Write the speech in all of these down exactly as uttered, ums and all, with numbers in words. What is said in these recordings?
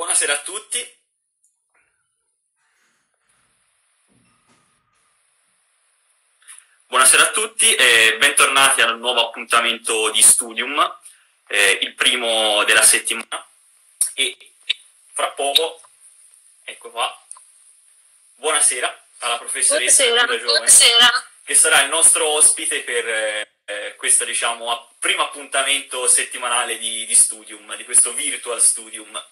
Buonasera a tutti. Buonasera a tutti e bentornati al nuovo appuntamento di Studium, eh, il primo della settimana. E fra poco, ecco qua, buonasera alla professoressa Buonasera. Giulia Giovani, Buonasera. che sarà il nostro ospite per eh, questo, diciamo, app- primo appuntamento settimanale di, di Studium, di questo virtual Studium.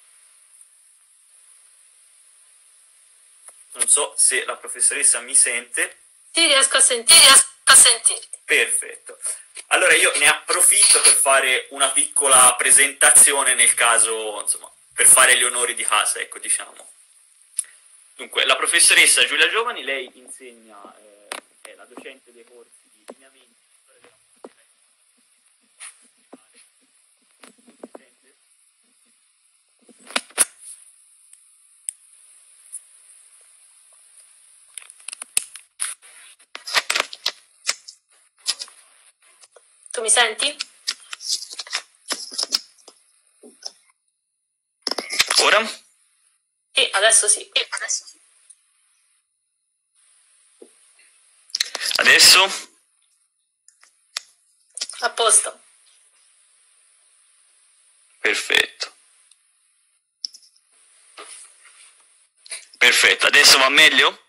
Non so se la professoressa mi sente. Sì, riesco a sentire, riesco a sentirti. Perfetto. Allora io ne approfitto per fare una piccola presentazione nel caso, insomma, per fare gli onori di casa, ecco, diciamo. Dunque, la professoressa Giulia Giovani, lei insegna, eh, è la docente dei corsi di lineamenti, storia della musica e sente? Tu mi senti? Ora? Sì, adesso sì. Sì, adesso sì. Adesso? A posto. Perfetto. Perfetto, adesso va meglio?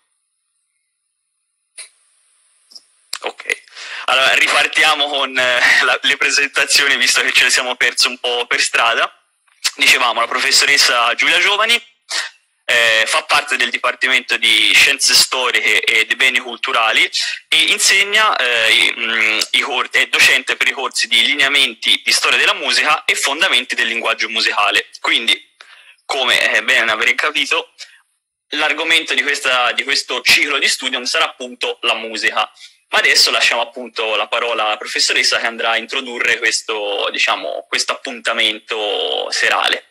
Ok. Allora, ripartiamo con eh, la- le presentazioni, visto che ce le siamo perse un po' per strada. Dicevamo, la professoressa Giulia Giovani eh, fa parte del Dipartimento di Scienze Storiche e dei Beni Culturali e insegna, eh, i, mh, i cor- è docente per i corsi di lineamenti di storia della musica e fondamenti del linguaggio musicale. Quindi, come è bene aver capito, l'argomento di, questa, di questo ciclo di studio sarà appunto la musica. Ma adesso lasciamo appunto la parola alla professoressa che andrà a introdurre questo, diciamo, questo appuntamento serale.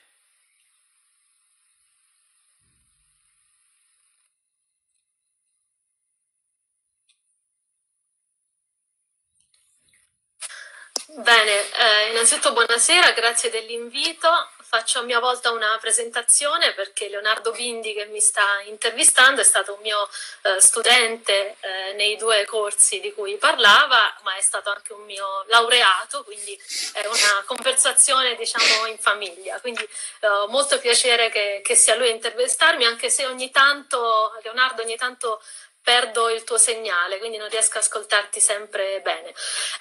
Bene, eh, innanzitutto buonasera, grazie dell'invito. Faccio a mia volta una presentazione perché Leonardo Bindi, che mi sta intervistando, è stato un mio eh, studente eh, nei due corsi di cui parlava, ma è stato anche un mio laureato, quindi è una conversazione, diciamo, in famiglia. Quindi eh, molto piacere che, che sia lui a intervistarmi, anche se ogni tanto, Leonardo, ogni tanto perdo il tuo segnale, quindi non riesco a ascoltarti sempre bene.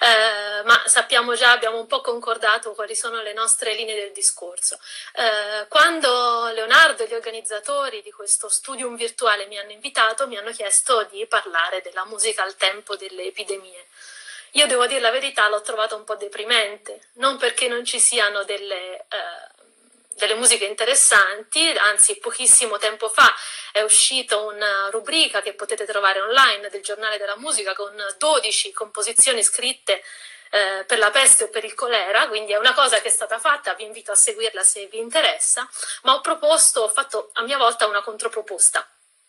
Eh, ma sappiamo già, abbiamo un po' concordato quali sono le nostre linee del discorso. Eh, quando Leonardo e gli organizzatori di questo studium virtuale mi hanno invitato, mi hanno chiesto di parlare della musica al tempo delle epidemie. Io devo dire la verità, l'ho trovato un po' deprimente, non perché non ci siano delle... Eh, delle musiche interessanti, anzi pochissimo tempo fa è uscita una rubrica che potete trovare online del Giornale della Musica con dodici composizioni scritte eh, per la peste o per il colera, quindi è una cosa che è stata fatta, vi invito a seguirla se vi interessa, ma ho proposto, ho fatto a mia volta una controproposta,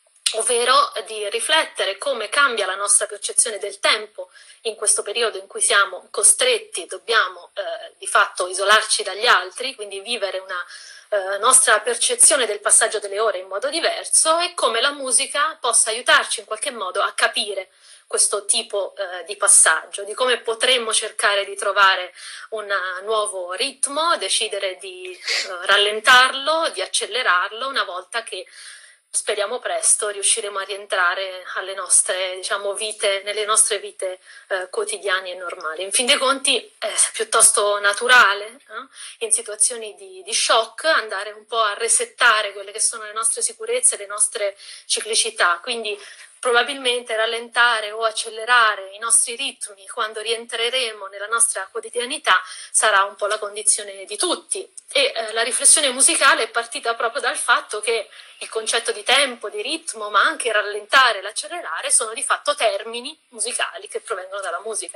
ovvero di riflettere come cambia la nostra percezione del tempo in questo periodo in cui siamo costretti, dobbiamo eh, di fatto isolarci dagli altri, quindi vivere una eh, nostra percezione del passaggio delle ore in modo diverso, e come la musica possa aiutarci in qualche modo a capire questo tipo eh, di passaggio, di come potremmo cercare di trovare un nuovo ritmo, decidere di eh, rallentarlo, di accelerarlo una volta che speriamo presto riusciremo a rientrare alle nostre, diciamo, vite, nelle nostre vite eh, quotidiane e normali. In fin dei conti è piuttosto naturale, no? In situazioni di, di shock, andare un po' a resettare quelle che sono le nostre sicurezze, le nostre ciclicità, quindi probabilmente rallentare o accelerare i nostri ritmi quando rientreremo nella nostra quotidianità sarà un po' la condizione di tutti. E eh, la riflessione musicale è partita proprio dal fatto che il concetto di tempo, di ritmo, ma anche rallentare, l'accelerare sono di fatto termini musicali che provengono dalla musica.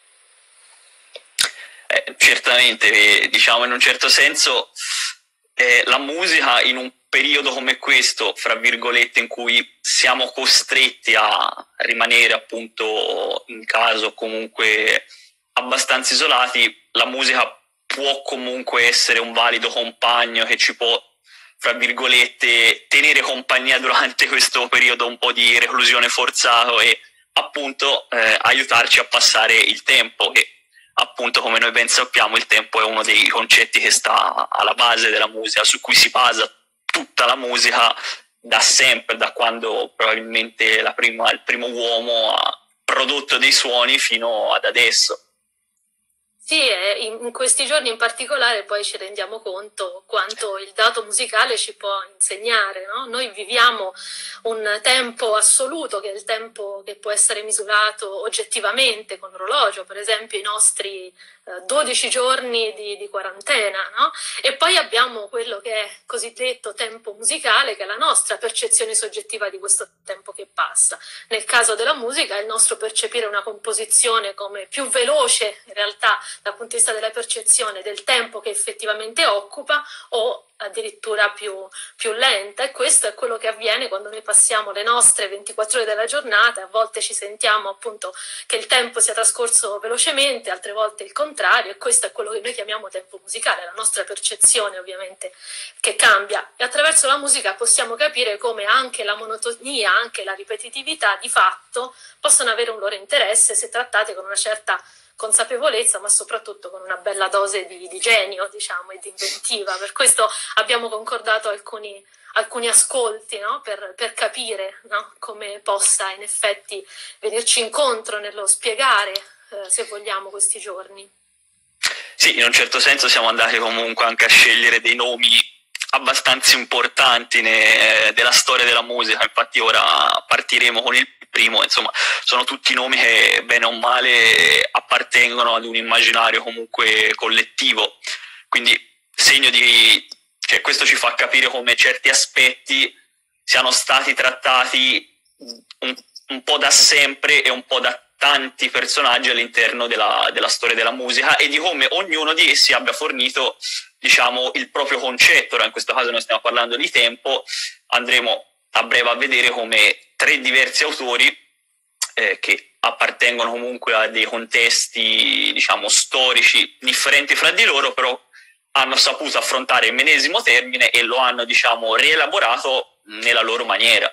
Eh, certamente, eh, diciamo in un certo senso, eh, la musica in un periodo come questo, fra virgolette, in cui siamo costretti a rimanere appunto in casa o comunque abbastanza isolati, la musica può comunque essere un valido compagno che ci può fra virgolette, tenere compagnia durante questo periodo un po' di reclusione forzato e appunto eh, aiutarci a passare il tempo, che appunto, come noi ben sappiamo, il tempo è uno dei concetti che sta alla base della musica, su cui si basa tutta la musica da sempre, da quando probabilmente la prima, il primo uomo ha prodotto dei suoni fino ad adesso. Sì, in questi giorni in particolare poi ci rendiamo conto quanto il dato musicale ci può insegnare, no? Noi viviamo un tempo assoluto, che è il tempo che può essere misurato oggettivamente con l'orologio, per esempio i nostri dodici giorni di, di quarantena, no? E poi abbiamo quello che è cosiddetto tempo musicale, che è la nostra percezione soggettiva di questo tempo che passa. Nel caso della musica, il nostro percepire una composizione come più veloce, in realtà, dal punto di vista della percezione del tempo che effettivamente occupa, o addirittura più, più lenta, e questo è quello che avviene quando noi passiamo le nostre ventiquattro ore della giornata. A volte ci sentiamo appunto che il tempo sia trascorso velocemente, altre volte il contrario, e questo è quello che noi chiamiamo tempo musicale, la nostra percezione ovviamente che cambia, e attraverso la musica possiamo capire come anche la monotonia, anche la ripetitività di fatto possono avere un loro interesse se trattate con una certa consapevolezza, ma soprattutto con una bella dose di, di genio, diciamo, e di inventiva. Per questo abbiamo concordato alcuni, alcuni ascolti, no? per, per capire, no? come possa in effetti venirci incontro nello spiegare, eh, se vogliamo, questi giorni. Sì, in un certo senso siamo andati comunque anche a scegliere dei nomi abbastanza importanti ne, della storia della musica. Infatti ora partiremo con il primo. Insomma, sono tutti nomi che bene o male appartengono ad un immaginario comunque collettivo, quindi segno di, cioè, questo ci fa capire come certi aspetti siano stati trattati un, un po' da sempre e un po' da tanti personaggi all'interno della, della storia della musica, e di come ognuno di essi abbia fornito, diciamo, il proprio concetto. Ora in questo caso noi stiamo parlando di tempo, andremo a breve a vedere come tre diversi autori eh, che appartengono comunque a dei contesti, diciamo, storici differenti fra di loro, però hanno saputo affrontare il medesimo termine e lo hanno, diciamo, rielaborato nella loro maniera.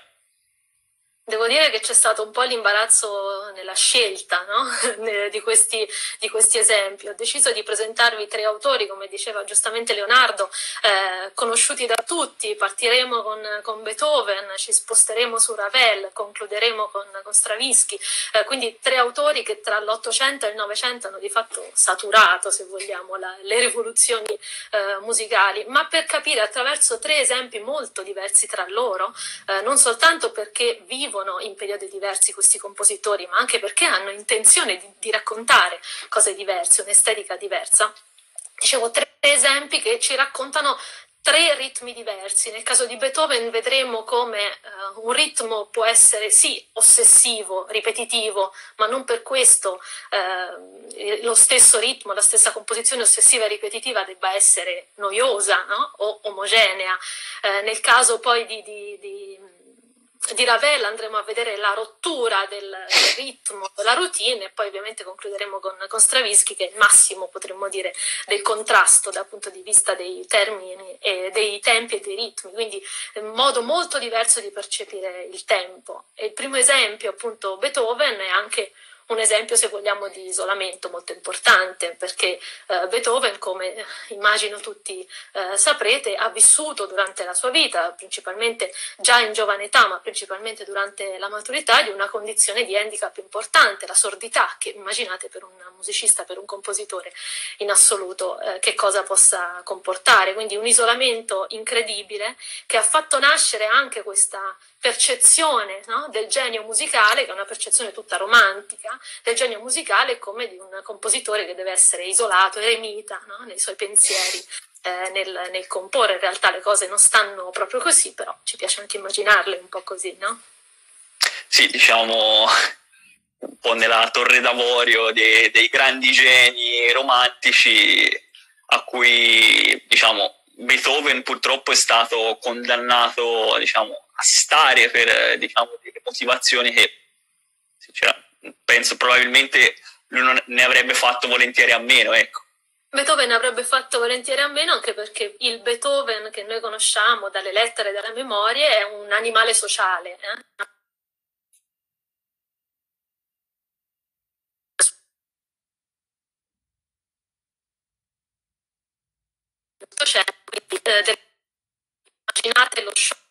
Devo dire che c'è stato un po' l'imbarazzo nella scelta, no? di, questi, di questi esempi. Ho deciso di presentarvi tre autori, come diceva giustamente Leonardo, eh, conosciuti da tutti. Partiremo con, con Beethoven, ci sposteremo su Ravel, concluderemo con, con Stravinsky. Eh, quindi tre autori che tra l'Ottocento e il Novecento hanno di fatto saturato, se vogliamo, la, le rivoluzioni eh, musicali, ma per capire attraverso tre esempi molto diversi tra loro, eh, non soltanto perché vivono in periodi diversi questi compositori, ma anche perché hanno intenzione di, di raccontare cose diverse, un'estetica diversa. Dicevo, tre esempi che ci raccontano tre ritmi diversi. Nel caso di Beethoven vedremo come uh, un ritmo può essere sì ossessivo, ripetitivo, ma non per questo uh, lo stesso ritmo, la stessa composizione ossessiva e ripetitiva debba essere noiosa, no? O omogenea. Uh, nel caso poi di, di, di di Ravel andremo a vedere la rottura del, del ritmo, della routine, e poi ovviamente concluderemo con, con Stravinsky, che è il massimo, potremmo dire, del contrasto dal punto di vista dei termini, e dei tempi e dei ritmi, quindi un modo molto diverso di percepire il tempo. E il primo esempio, appunto, Beethoven, è anche un esempio, se vogliamo, di isolamento molto importante, perché eh, Beethoven, come immagino tutti eh, saprete, ha vissuto durante la sua vita, principalmente già in giovane età, ma principalmente durante la maturità, di una condizione di handicap importante, la sordità, che immaginate per un musicista, per un compositore in assoluto, eh, che cosa possa comportare. Quindi un isolamento incredibile che ha fatto nascere anche questa percezione, no? del genio musicale, che è una percezione tutta romantica, del genio musicale come di un compositore che deve essere isolato, eremita, no? nei suoi pensieri, eh, nel, nel comporre. In realtà le cose non stanno proprio così, però ci piace anche immaginarle un po' così, no? Sì, diciamo un po' nella torre d'avorio dei, dei grandi geni romantici, a cui, diciamo, Beethoven purtroppo è stato condannato, diciamo, a stare per, diciamo, delle motivazioni che, sinceramente, penso probabilmente lui non ne avrebbe fatto volentieri a meno, ecco. Beethoven avrebbe fatto volentieri a meno, anche perché il Beethoven che noi conosciamo dalle lettere e dalle memorie è un animale sociale. Eh? L'Ottocento, quindi eh, immaginate lo show.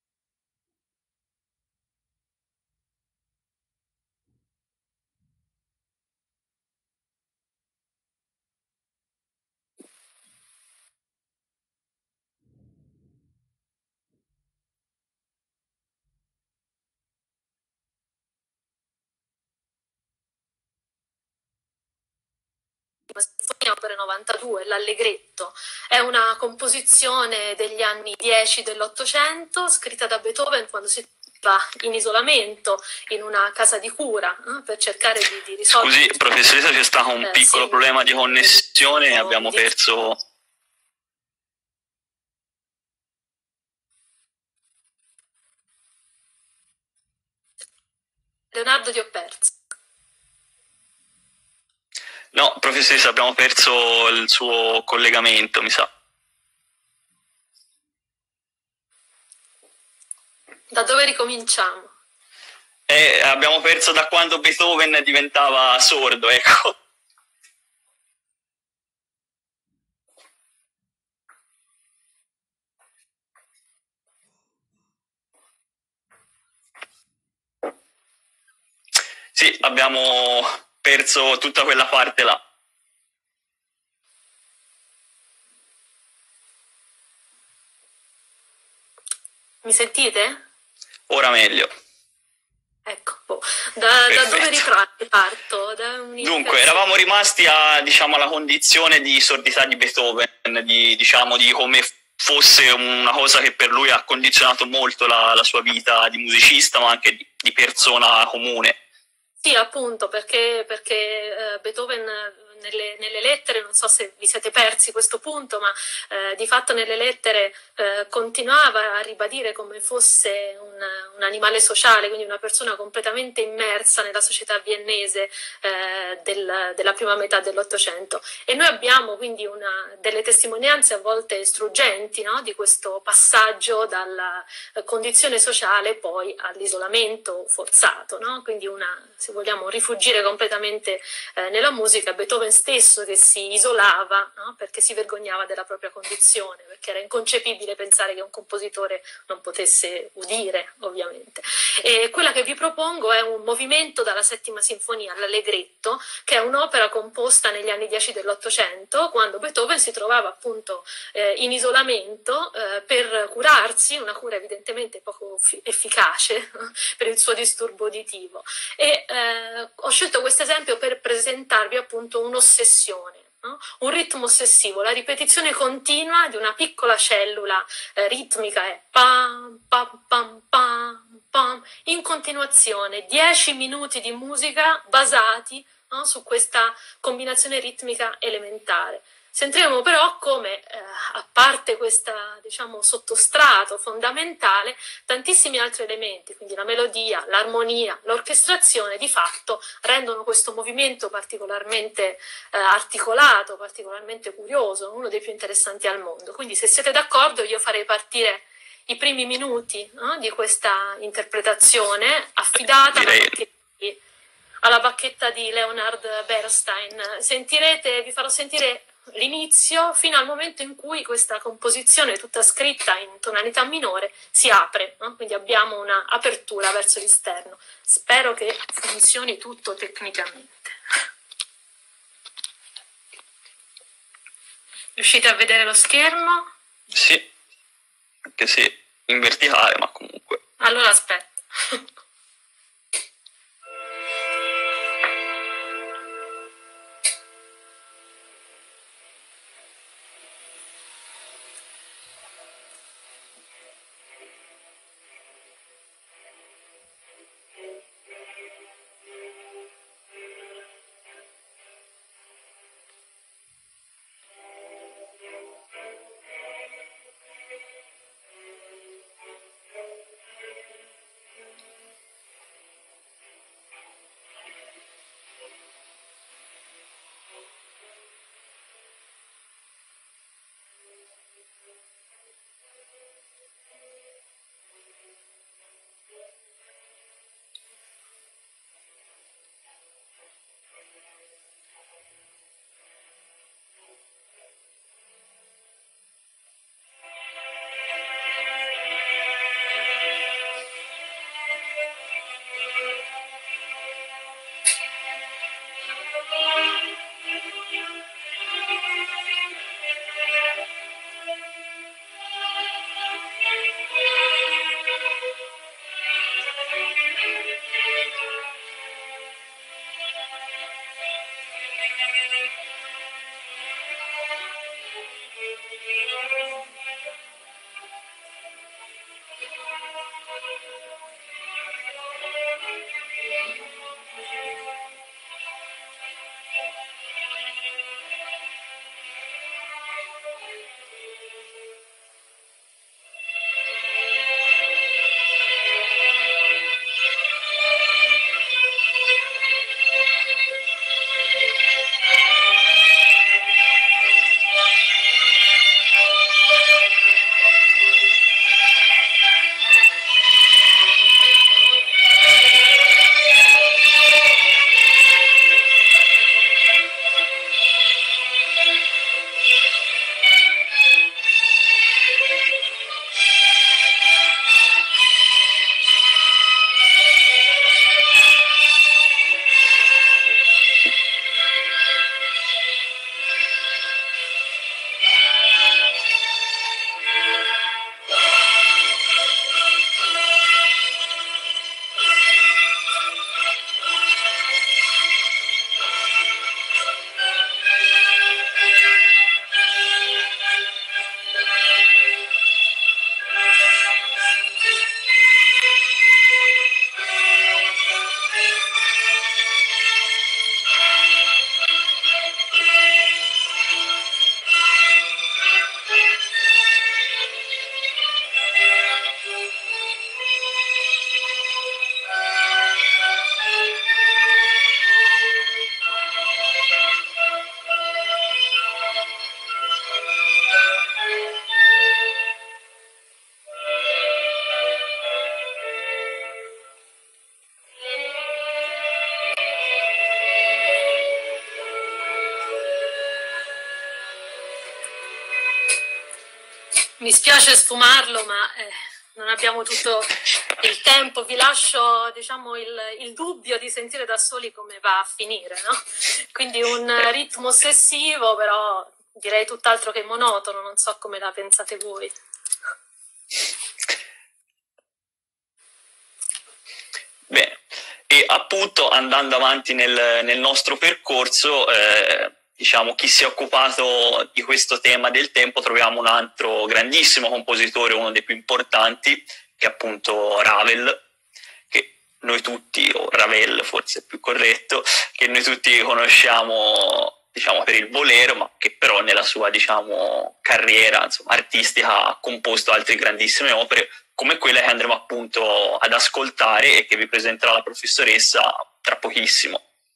Sinfonia opera novantadue, l'Allegretto, è una composizione degli anni dieci dell'Ottocento, scritta da Beethoven quando si va in isolamento in una casa di cura eh, per cercare di, di risolvere. Scusi, professoressa, c'è stato un eh, piccolo sì, problema di connessione e abbiamo di... perso... Leonardo, ti ho perso. No, professoressa, abbiamo perso il suo collegamento, mi sa. Da dove ricominciamo? Eh, abbiamo perso da quando Beethoven diventava sordo, ecco. Sì, abbiamo perso tutta quella parte là. Mi sentite? Ora meglio. Ecco, boh. da, da dove riparto? Da Dunque, eravamo rimasti a, diciamo, alla condizione di sordità di Beethoven, di, diciamo, di come fosse una cosa che per lui ha condizionato molto la, la sua vita di musicista, ma anche di, di persona comune. Sì, appunto, perché, perché eh, Beethoven nelle, nelle lettere, non so se vi siete persi questo punto, ma eh, di fatto nelle lettere eh, continuava a ribadire come fosse un, un animale sociale, quindi una persona completamente immersa nella società viennese eh, del, della prima metà dell'Ottocento. E noi abbiamo quindi una, delle testimonianze a volte struggenti, no? Di questo passaggio dalla condizione sociale poi all'isolamento forzato, no? Quindi una, se vogliamo, rifugire completamente eh, nella musica. Beethoven stesso che si isolava, no? Perché si vergognava della propria condizione, perché era inconcepibile pensare che un compositore non potesse udire, ovviamente. E quella che vi propongo è un movimento dalla settima sinfonia, l'Allegretto, che è un'opera composta negli anni dieci dell'Ottocento, quando Beethoven si trovava appunto eh, in isolamento eh, per curarsi, una cura evidentemente poco efficace per il suo disturbo uditivo. E eh, ho scelto questo esempio per presentarvi appunto un'ossessione. No? Un ritmo ossessivo, la ripetizione continua di una piccola cellula eh, ritmica è pam pam pam pam pam, in continuazione, dieci minuti di musica basati, no, su questa combinazione ritmica elementare. Sentiremo però come, eh, a parte questa, diciamo, sottostrato fondamentale, tantissimi altri elementi, quindi la melodia, l'armonia, l'orchestrazione, di fatto rendono questo movimento particolarmente eh, articolato, particolarmente curioso, uno dei più interessanti al mondo. Quindi, se siete d'accordo, io farei partire i primi minuti, no, di questa interpretazione affidata alla bacchetta, di, alla bacchetta di Leonard Bernstein. Sentirete, vi farò sentire l'inizio fino al momento in cui questa composizione, tutta scritta in tonalità minore, si apre, no? Quindi abbiamo una apertura verso l'esterno. Spero che funzioni tutto tecnicamente. Riuscite a vedere lo schermo? Sì, anche se in verticale, ma comunque. Allora aspetta. Mi spiace sfumarlo, ma eh, non abbiamo tutto il tempo. Vi lascio, diciamo, il, il dubbio di sentire da soli come va a finire, no? Quindi un ritmo ossessivo, però direi tutt'altro che monotono, non so come la pensate voi. Bene, e appunto andando avanti nel, nel nostro percorso, eh, diciamo, chi si è occupato di questo tema del tempo, troviamo un altro grandissimo compositore, uno dei più importanti, che è appunto Ravel, che noi tutti, o Ravel forse è più corretto, che noi tutti conosciamo, diciamo, per il bolero, ma che però nella sua, diciamo, carriera, insomma, artistica ha composto altre grandissime opere, come quelle che andremo appunto ad ascoltare e che vi presenterà la professoressa tra pochissimo.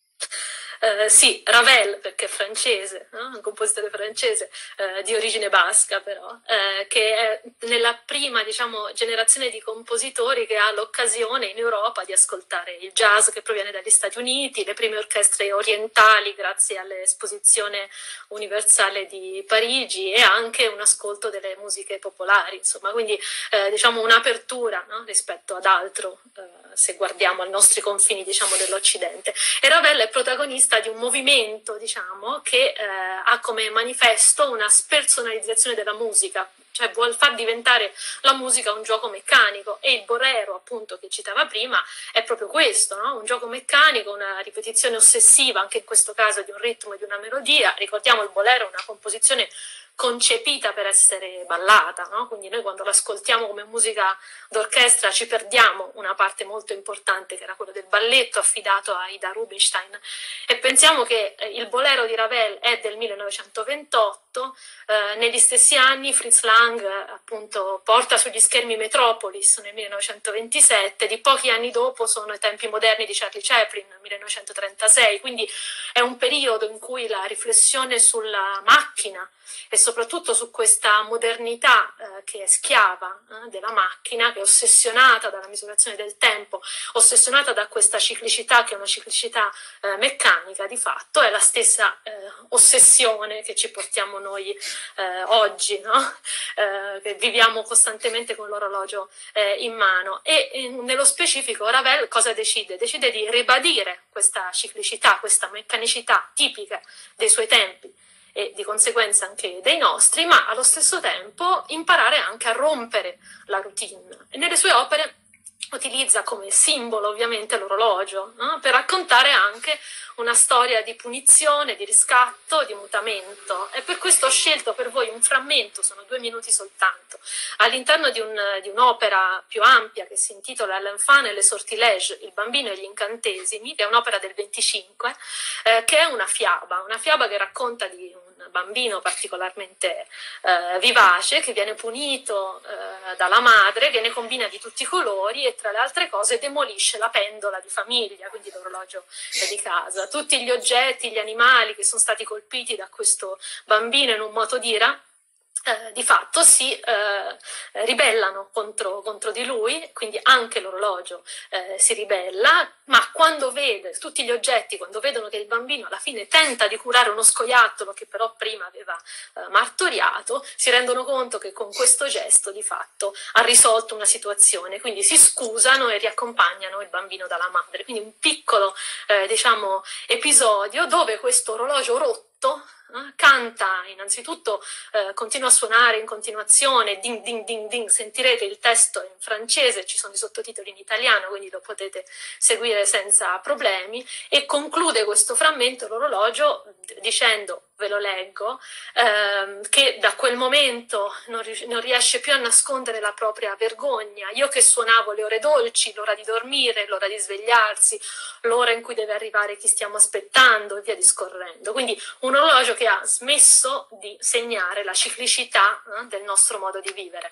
Uh, sì, Ravel, perché è francese, no? Un compositore francese, uh, di origine basca però, uh, che è nella prima, diciamo, generazione di compositori che ha l'occasione in Europa di ascoltare il jazz che proviene dagli Stati Uniti, le prime orchestre orientali grazie all'Esposizione Universale di Parigi e anche un ascolto delle musiche popolari, insomma, quindi uh, diciamo un'apertura, no? Rispetto ad altro, uh, se guardiamo ai nostri confini, diciamo, dell'Occidente. E Ravel è protagonista di un movimento, diciamo, che eh, ha come manifesto una spersonalizzazione della musica, cioè vuol far diventare la musica un gioco meccanico, e il bolero, appunto, che citava prima, è proprio questo, no? Un gioco meccanico, una ripetizione ossessiva, anche in questo caso di un ritmo e di una melodia. Ricordiamo, il bolero è una composizione concepita per essere ballata, no? Quindi noi quando l'ascoltiamo come musica d'orchestra ci perdiamo una parte molto importante che era quella del balletto affidato a Ida Rubinstein, e pensiamo che il bolero di Ravel è del millenovecentoventotto, eh, negli stessi anni Fritz Lang appunto porta sugli schermi Metropolis nel millenovecentoventisette, di pochi anni dopo sono i tempi moderni di Charlie Chaplin nel millenovecentotrentasei, quindi è un periodo in cui la riflessione sulla macchina e soprattutto su questa modernità eh, che è schiava eh, della macchina, che è ossessionata dalla misurazione del tempo, ossessionata da questa ciclicità che è una ciclicità eh, meccanica di fatto, è la stessa eh, ossessione che ci portiamo noi eh, oggi, no? eh, che viviamo costantemente con l'orologio eh, in mano. E eh, nello specifico Ravel cosa decide? Decide di ribadire questa ciclicità, questa meccanicità tipica dei suoi tempi e di conseguenza anche dei nostri, ma allo stesso tempo imparare anche a rompere la routine. E nelle sue opere utilizza come simbolo ovviamente l'orologio, no? Per raccontare anche una storia di punizione, di riscatto, di mutamento, e per questo ho scelto per voi un frammento, sono due minuti soltanto, all'interno di, un, di un'opera più ampia che si intitola L'Enfant et les Sortilèges, il bambino e gli incantesimi, che è un'opera del venticinque, eh, che è una fiaba, una fiaba che racconta di un bambino particolarmente eh, vivace che viene punito eh, dalla madre, che ne combina di tutti i colori e tra le altre cose demolisce la pendola di famiglia, quindi l'orologio di casa. Tutti gli oggetti, gli animali che sono stati colpiti da questo bambino in un moto d'ira Eh, di fatto si eh, ribellano contro, contro di lui, quindi anche l'orologio eh, si ribella, ma quando vede tutti gli oggetti, quando vedono che il bambino alla fine tenta di curare uno scoiattolo che però prima aveva eh, martoriato, si rendono conto che con questo gesto di fatto ha risolto una situazione, quindi si scusano e riaccompagnano il bambino dalla madre. Quindi un piccolo eh, diciamo episodio dove questo orologio rotto eh, canta innanzitutto, eh, continua a suonare in continuazione, ding ding ding ding, sentirete il testo in francese, ci sono i sottotitoli in italiano, quindi lo potete seguire senza problemi, e conclude questo frammento l'orologio dicendo, ve lo leggo, ehm, che da quel momento non, ri- non riesce più a nascondere la propria vergogna. Io che suonavo le ore dolci, l'ora di dormire, l'ora di svegliarsi, l'ora in cui deve arrivare chi stiamo aspettando e via discorrendo. Quindi un orologio che ha smesso di segnare la ciclicità eh, del nostro modo di vivere.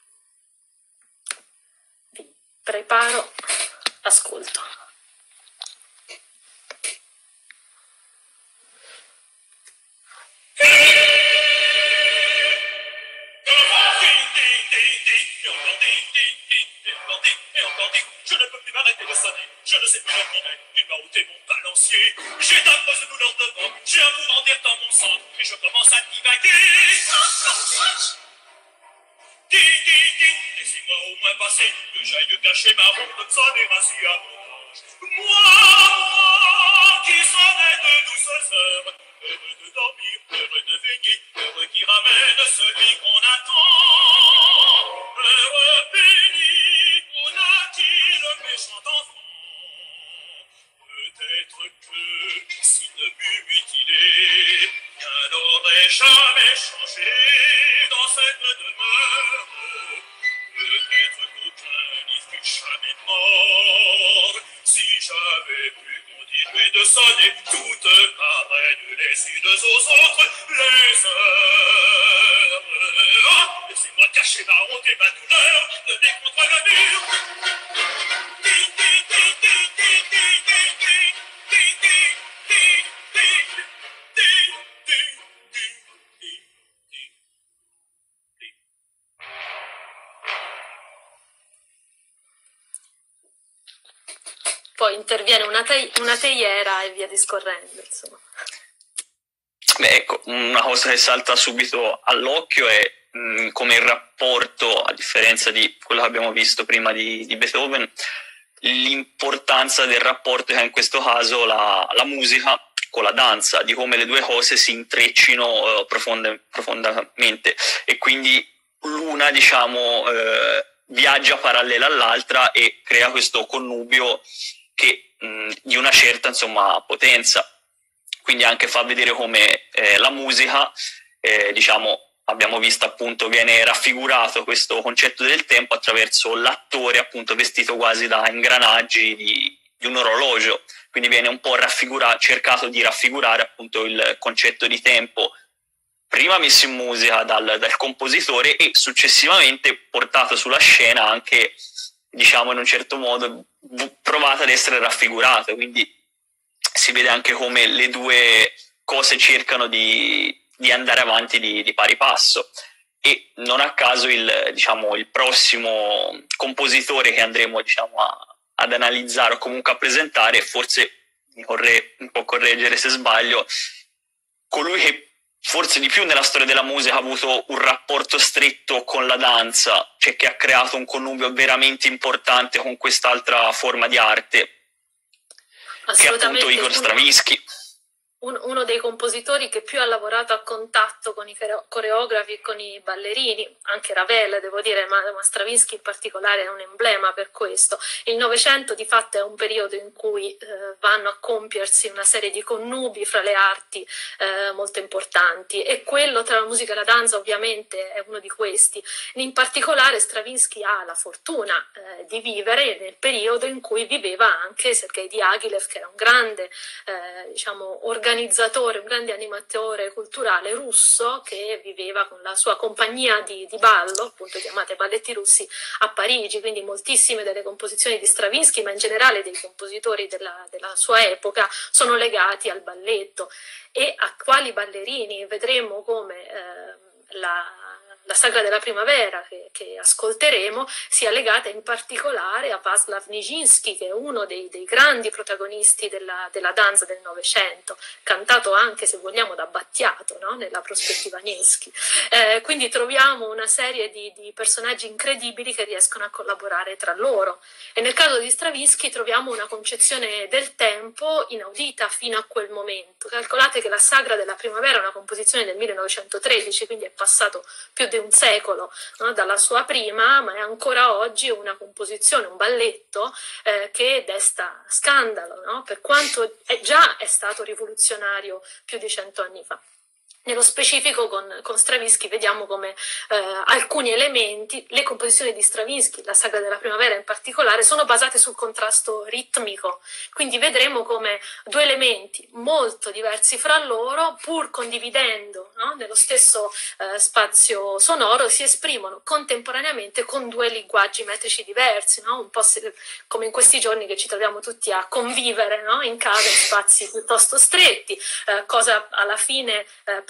Vi preparo l'ascolto. Je ne peux plus m'arrêter de sonner, je ne sais plus dormir, il m'a ôté mon balancier. J'ai d'affreuses douleurs devant, j'ai un mouvement d'air dans mon centre, et je commence à divaguer. Ding, ding, ding, laissez-moi au moins passer, que j'aille cacher ma honte, sonner ainsi à mon âge. Moi, moi, qui sonnais de douces heures, heureux de dormir, heureux de veiller, heureux qui ramène celui qu'on attend. Heureux béni, on a-t-il le méchant enfant. Peut-être que s'il ne m'eût mutilé, rien n'aurait jamais changé dans cette demeure. Peut-être qu'aucun n'y fut jamais mort, si j'avais pu continuer de sonner toutes pareilles les unes aux autres les heures. Ah, laissez-moi cacher ma honte et ma douleur, donner contre le mur. Ding, ding, ding, ding, ding, ding, ding, ding, ding, ding, ding, ding, ding, ding, ding, ding, ding, ding. Poi interviene una, te- una teiera e via discorrendo, insomma. Beh, ecco, una cosa che salta subito all'occhio è mh, come il rapporto, a differenza di quello che abbiamo visto prima di, di Beethoven, l'importanza del rapporto che ha in questo caso la, la musica con la danza, di come le due cose si intreccino eh, profonde, profondamente e quindi l'una, diciamo, eh, viaggia parallela all'altra e crea questo connubio che mh, di una certa, insomma, potenza. Quindi anche fa vedere come eh, la musica, eh, diciamo, abbiamo visto appunto, viene raffigurato questo concetto del tempo attraverso l'attore appunto vestito quasi da ingranaggi di, di un orologio, quindi viene un po' raffigurato, cercato di raffigurare appunto il concetto di tempo, prima messo in musica dal, dal compositore e successivamente portato sulla scena anche, diciamo, in un certo modo provato ad essere raffigurato, quindi si vede anche come le due cose cercano di, di andare avanti di, di pari passo. E non a caso il, diciamo, il prossimo compositore che andremo, diciamo, a, ad analizzare o comunque a presentare, forse mi corre, un po' correggere se sbaglio, colui che forse di più nella storia della musica ha avuto un rapporto stretto con la danza, cioè che ha creato un connubio veramente importante con quest'altra forma di arte, che è appunto Igor Stravinsky. Uno dei compositori che più ha lavorato a contatto con i coreografi e con i ballerini, anche Ravel devo dire, ma, ma Stravinsky in particolare è un emblema per questo. Il Novecento di fatto è un periodo in cui eh, vanno a compiersi una serie di connubi fra le arti eh, molto importanti e quello tra la musica e la danza ovviamente è uno di questi. In particolare Stravinsky ha la fortuna eh, di vivere nel periodo in cui viveva anche Sergei Diaghilev, che era un grande eh, diciamo, organizzatore, un grande animatore culturale russo che viveva con la sua compagnia di, di ballo, appunto chiamate Balletti Russi, a Parigi, quindi moltissime delle composizioni di Stravinsky, ma in generale dei compositori della, della sua epoca, sono legati al balletto. E a quali ballerini? Vedremo come eh, la... La Sagra della Primavera, che, che ascolteremo, sia legata in particolare a Václav Nijinsky, che è uno dei, dei grandi protagonisti della, della danza del Novecento, cantato anche, se vogliamo, da Battiato, no? Nella prospettiva Nevsky. Eh, quindi troviamo una serie di, di personaggi incredibili che riescono a collaborare tra loro. E nel caso di Stravinsky troviamo una concezione del tempo inaudita fino a quel momento. Calcolate che la Sagra della Primavera è una composizione del millenovecentotredici, quindi è passato più di un secolo, no, dalla sua prima, ma è ancora oggi una composizione, un balletto eh, che desta scandalo, no? Per quanto è già è stato rivoluzionario più di cento anni fa. Nello specifico con, con Stravinsky vediamo come eh, alcuni elementi, le composizioni di Stravinsky, la Sagra della Primavera in particolare, sono basate sul contrasto ritmico, quindi vedremo come due elementi molto diversi fra loro, pur condividendo, no, nello stesso eh, spazio sonoro, si esprimono contemporaneamente con due linguaggi metrici diversi, no? Un po' se, come in questi giorni che ci troviamo tutti a convivere, no? In casa in spazi piuttosto stretti, eh, cosa alla fine eh,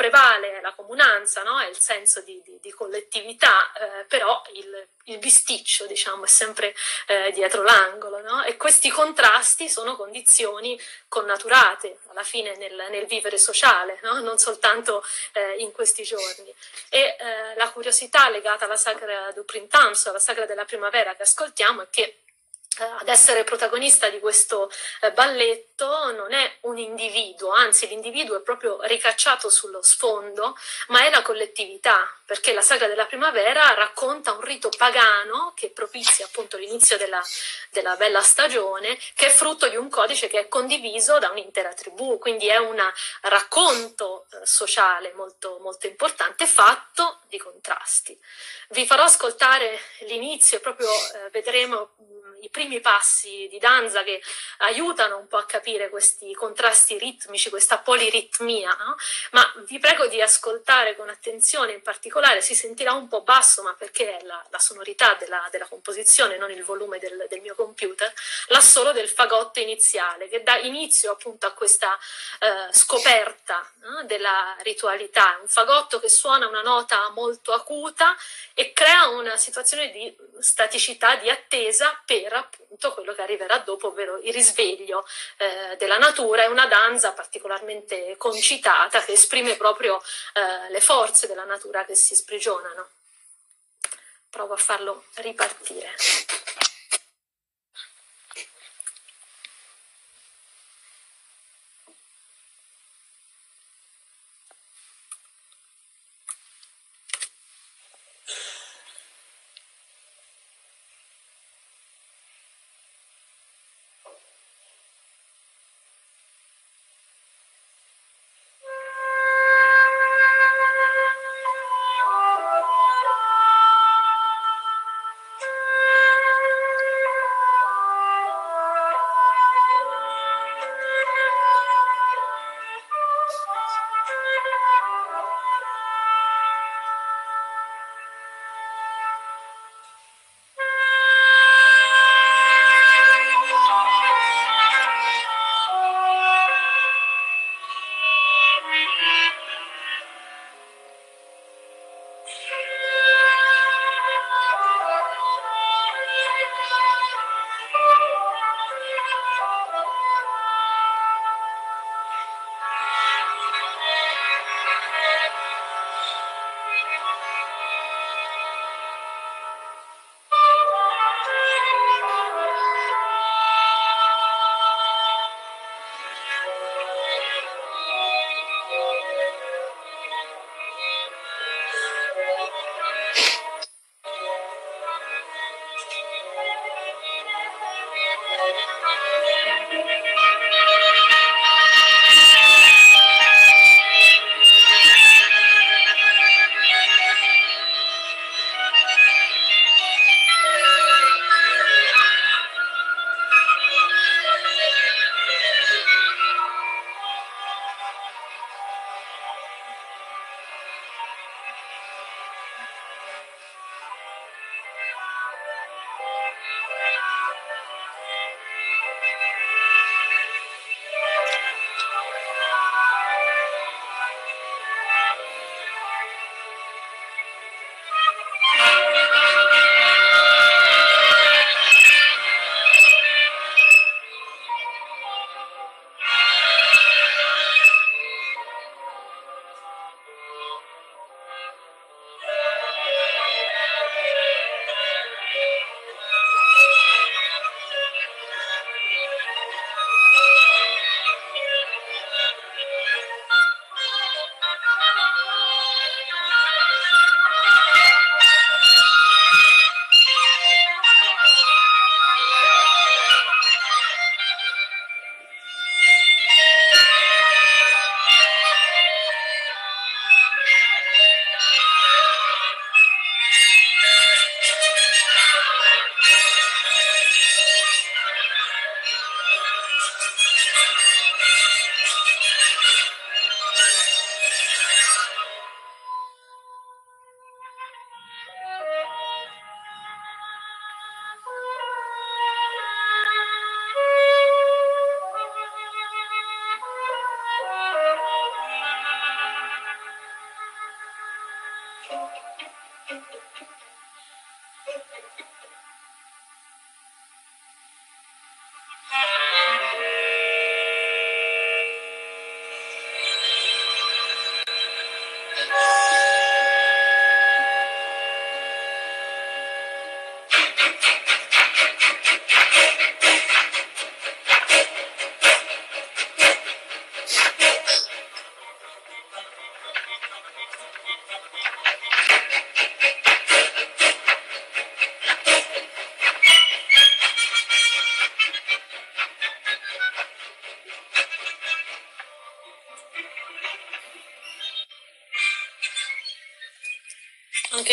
prevale la comunanza, no? È il senso di, di, di collettività, eh, però il, il bisticcio, diciamo, è sempre eh, dietro l'angolo, no? E questi contrasti sono condizioni connaturate alla fine nel, nel vivere sociale, no? Non soltanto eh, in questi giorni. E eh, la curiosità legata alla sagra du printemps, alla sagra della primavera che ascoltiamo, è che ad essere protagonista di questo eh, balletto non è un individuo, anzi l'individuo è proprio ricacciato sullo sfondo, ma è la collettività, perché la sagra della primavera racconta un rito pagano che propizia appunto l'inizio della, della bella stagione, che è frutto di un codice che è condiviso da un'intera tribù, quindi è un racconto eh, sociale molto, molto importante, fatto di contrasti. Vi farò ascoltare l'inizio e proprio eh, vedremo mh, i primi passi di danza che aiutano un po' a capire questi contrasti ritmici, questa poliritmia, no? Ma vi prego di ascoltare con attenzione, in particolare si sentirà un po' basso, ma perché è la, la sonorità della, della composizione, non il volume del, del mio computer, l'assolo del fagotto iniziale, che dà inizio appunto a questa eh, scoperta eh, della ritualità. Un fagotto che suona una nota molto acuta e crea una situazione di staticità, di attesa per appunto quello che arriverà dopo, ovvero il risveglio eh, della natura. È una danza particolarmente concitata che esprime proprio eh, le forze della natura che si sprigionano. Provo a farlo ripartire.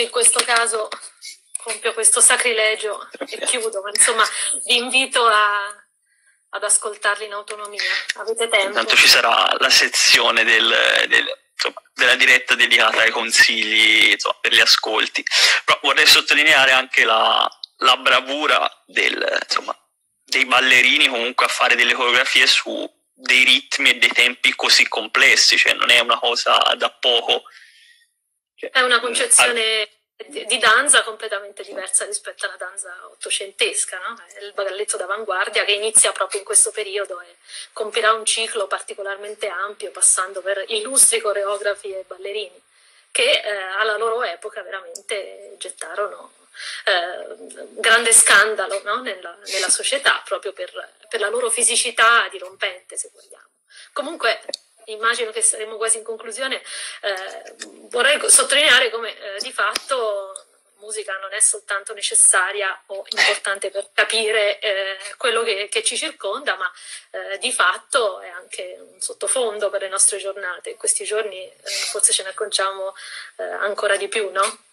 in questo caso compio questo sacrilegio e chiudo, ma insomma vi invito a, ad ascoltarli in autonomia. Avete tempo? Intanto ci sarà la sezione del, del, insomma, della diretta dedicata ai consigli, insomma, per gli ascolti. Però vorrei sottolineare anche la, la bravura del, insomma, dei ballerini comunque a fare delle coreografie su dei ritmi e dei tempi così complessi, cioè non è una cosa da poco. Cioè, è una concezione di danza completamente diversa rispetto alla danza ottocentesca, no? È il balletto d'avanguardia che inizia proprio in questo periodo e compirà un ciclo particolarmente ampio, passando per illustri coreografi e ballerini che eh, alla loro epoca veramente gettarono eh, grande scandalo, no? nella, nella società, proprio per, per la loro fisicità dirompente, se vogliamo. Comunque immagino che saremo quasi in conclusione, eh, vorrei sottolineare come eh, di fatto musica non è soltanto necessaria o importante per capire eh, quello che, che ci circonda, ma eh, di fatto è anche un sottofondo per le nostre giornate. In questi giorni eh, forse ce ne accorgiamo eh, ancora di più, no?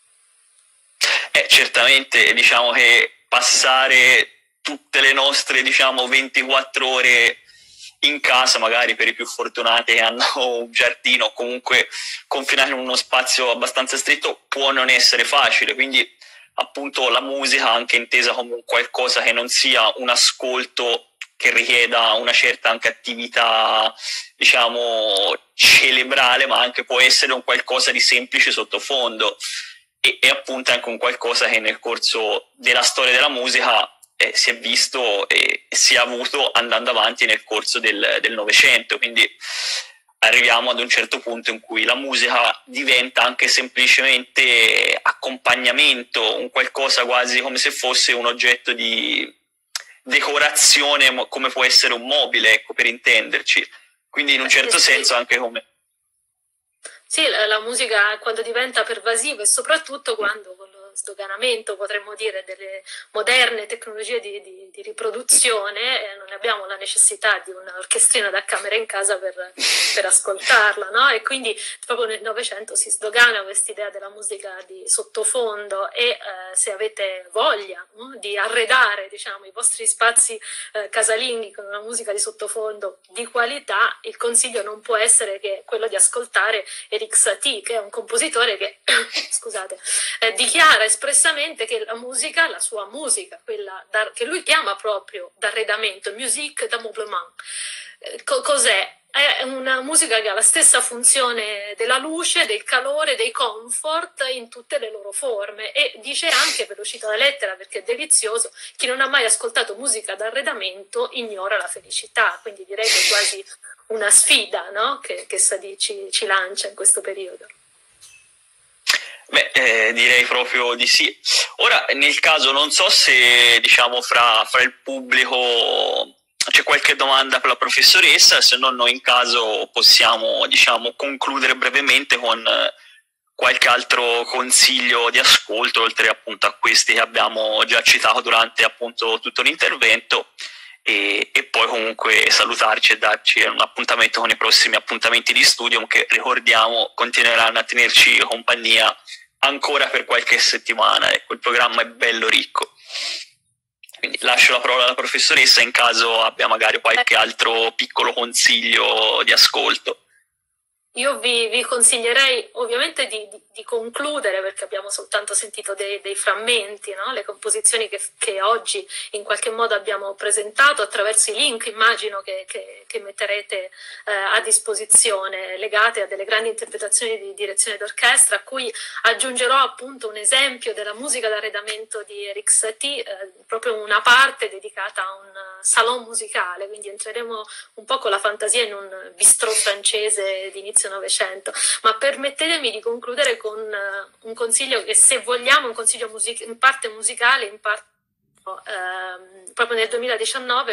Eh, certamente, diciamo che passare tutte le nostre, diciamo, ventiquattro ore in casa, magari per i più fortunati che hanno un giardino o comunque confinati in uno spazio abbastanza stretto, può non essere facile, quindi appunto la musica, anche intesa come un qualcosa che non sia un ascolto che richieda una certa anche attività, diciamo, cerebrale, ma anche può essere un qualcosa di semplice sottofondo e, e appunto anche un qualcosa che nel corso della storia della musica Eh, si è visto e si è avuto andando avanti nel corso del, del Novecento, quindi arriviamo ad un certo punto in cui la musica diventa anche semplicemente accompagnamento, un qualcosa quasi come se fosse un oggetto di decorazione, come può essere un mobile, ecco, per intenderci, quindi in un certo senso anche come... Sì, la, la musica quando diventa pervasiva e soprattutto quando con lo sdoganamento, potremmo dire, delle moderne tecnologie di, di, di riproduzione, eh, non abbiamo la necessità di un'orchestrina da camera in casa per, per ascoltarla, no? E quindi proprio nel Novecento si sdogana quest'idea della musica di sottofondo e eh, se avete voglia, no? di arredare, diciamo, i vostri spazi eh, casalinghi con una musica di sottofondo di qualità, il consiglio non può essere che quello di ascoltare Erik Satie, che è un compositore che scusate, eh, dichiara espressamente che la musica, la sua musica, quella da, che lui chiama proprio d'arredamento, musique d'ameublement, eh, co- cos'è? È una musica che ha la stessa funzione della luce, del calore, dei comfort in tutte le loro forme, e dice anche, ve lo cito la lettera perché è delizioso, chi non ha mai ascoltato musica d'arredamento ignora la felicità, quindi direi che è quasi una sfida, no? che, che Satie ci, ci lancia in questo periodo. Beh, eh, direi proprio di sì. Ora, nel caso, non so se, diciamo, fra, fra il pubblico c'è qualche domanda per la professoressa, se no noi in caso possiamo, diciamo, concludere brevemente con eh, qualche altro consiglio di ascolto, oltre appunto a questi che abbiamo già citato durante appunto tutto l'intervento, e, e poi comunque salutarci e darci un appuntamento con i prossimi appuntamenti di Studium, che ricordiamo continueranno a tenerci compagnia ancora per qualche settimana. Ecco, il programma è bello ricco. Quindi lascio la parola alla professoressa in caso abbia magari qualche altro piccolo consiglio di ascolto. Io vi, vi consiglierei ovviamente di, di, di concludere, perché abbiamo soltanto sentito dei, dei frammenti, no? Le composizioni che, che oggi in qualche modo abbiamo presentato attraverso i link, immagino che, che, che metterete eh, a disposizione, legate a delle grandi interpretazioni di direzione d'orchestra, a cui aggiungerò appunto un esempio della musica d'arredamento di Erik Satie, eh, proprio una parte dedicata a un salon musicale, quindi entreremo un po' con la fantasia in un bistrot francese di inizio Novecento, ma permettetemi di concludere con uh, un consiglio che, se vogliamo, un consiglio music- in parte musicale, in parte uh, proprio nel duemiladiciannove è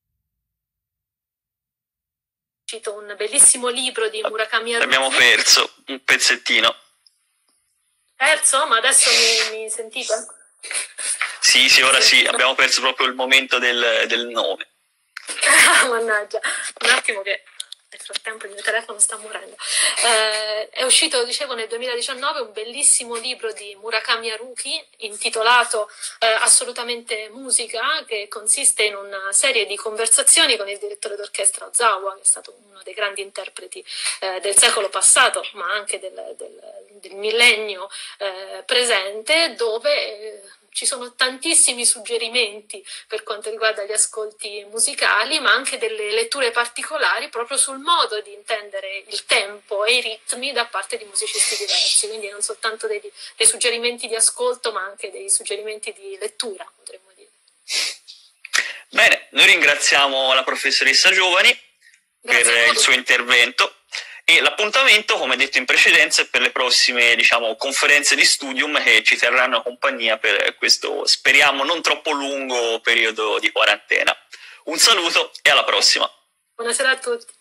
uscito un bellissimo libro di Murakami Haruki. Abbiamo perso un pezzettino. Perso? Ma adesso mi, mi sentite? Sì, sì, ora sì, abbiamo perso proprio il momento del, del nome. Mannaggia, un attimo che frattempo il mio telefono sta morendo. Eh, è uscito, dicevo, nel duemiladiciannove un bellissimo libro di Murakami Haruki intitolato eh, Assolutamente Musica, che consiste in una serie di conversazioni con il direttore d'orchestra Ozawa, che è stato uno dei grandi interpreti eh, del secolo passato, ma anche del, del, del millennio eh, presente, dove eh, ci sono tantissimi suggerimenti per quanto riguarda gli ascolti musicali, ma anche delle letture particolari proprio sul modo di intendere il tempo e i ritmi da parte di musicisti diversi, quindi non soltanto dei, dei suggerimenti di ascolto, ma anche dei suggerimenti di lettura, potremmo dire. Bene, noi ringraziamo la professoressa Giovani Grazie per il suo intervento. E l'appuntamento, come detto in precedenza, è per le prossime, diciamo, conferenze di studium che ci terranno compagnia per questo, speriamo, non troppo lungo periodo di quarantena. Un saluto e alla prossima. Buonasera a tutti.